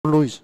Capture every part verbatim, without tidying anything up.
Luis.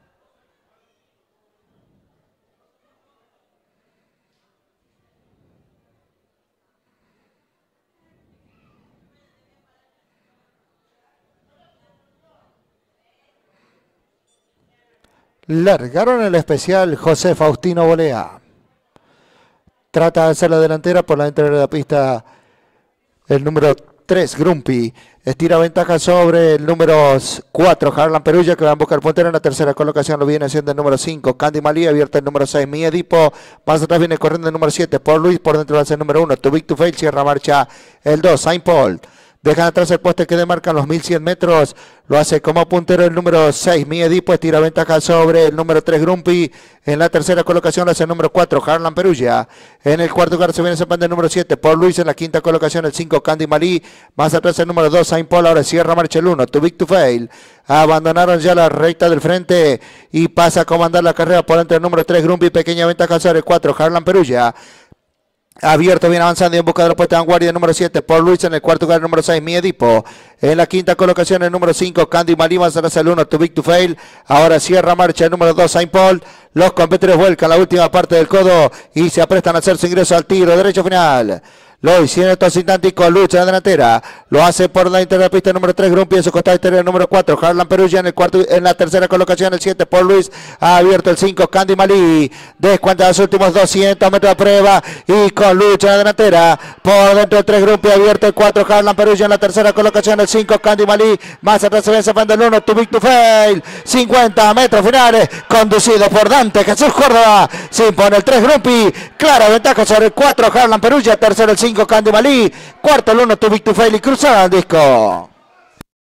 Largaron el especial José Faustino Bolea. Trata de hacer la delantera por la entrada de la pista el número tres, Grumpy. Estira ventaja sobre el número cuatro, Harlan Perugia, que va a buscar puntero en la tercera colocación. Lo viene haciendo el número cinco, Candy Malí, abierta el número seis, Mi Edipo. Más atrás viene corriendo el número siete, Paul Luis. Por dentro va a ser el número uno, Too Big to Fail. Cierra marcha el dos, Saint Paul. Dejan atrás el poste que demarcan los mil cien metros. Lo hace como puntero el número seis, Mi Edipo. Estira ventaja sobre el número tres, Grumpy. En la tercera colocación lo hace el número cuatro, Harlan Perugia. En el cuarto lugar se viene zapando el número siete, Paul Luis. En la quinta colocación el cinco, Candy Malí. Más atrás el número dos, Saint Paul. Ahora cierra marcha el uno, Too Big to Fail. Abandonaron ya la recta del frente y pasa a comandar la carrera por entre el número tres, Grumpy. Pequeña ventaja sobre el cuatro, Harlan Perugia. Abierto, viene avanzando y en busca de la puesta de vanguardia el número siete, Paul Luis. En el cuarto lugar el número seis, Mi Edipo. En la quinta colocación el número cinco, Candy Malí. Más atrás el uno, Too Big to Fail. Ahora cierra marcha el número dos, Saint Paul. Los competidores vuelcan la última parte del codo y se aprestan a hacer su ingreso al tiro derecho final. Lo hicieron estos instantes con lucha en la delantera. Lo hace por la interior de la pista el número tres, Grumpy. En su costado exterior el número cuatro, Harlan Perugia. En, el cuarto, en la tercera colocación el siete, Paul Luis. Ha abierto el cinco, Candy Malí. Descuenta los últimos doscientos metros de prueba y con lucha en la delantera. Por dentro el tres, Grumpy. Abierto el cuatro, Harlan Perugia. En la tercera colocación el cinco, Candy Malí. Más atrás se ve zapando el uno, Too Big to Fail. cincuenta metros finales. Conducido por Dante Jesús Córdoba. Se impone el tres, Grumpy. Clara ventaja sobre el cuatro, Harlan Perugia. Tercero el cinco, Candy Malí. Cuarto el uno, Too Big to Fail. Y cruzada al disco.